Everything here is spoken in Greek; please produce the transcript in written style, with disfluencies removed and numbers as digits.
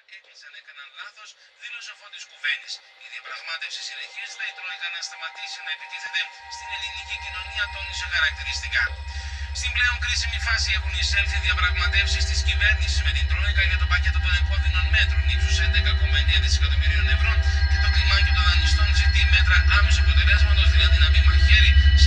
έκλεισαν, έκαναν λάθος, δήλωσε ο Φώτης Κουβένης. Η διαπραγμάτευση συνεχίζεται, η Τρόικα να σταματήσει να επιτίθεται στην ελληνική κοινωνία, τόνισε χαρακτηριστικά. Στην πλέον κρίσιμη φάση έχουν εισέλθει διαπραγματεύσεις της κυβέρνησης με την Τρόικα για το πακέτο των επώδυνων μέτρων ύψους 11,9 δισεκατομμυρίων ευρώ και το κλιμάκιο των δανειστών ζητεί μέτρα άμεσου αποτελέσματος, δηλαδή να μην μαχαίρει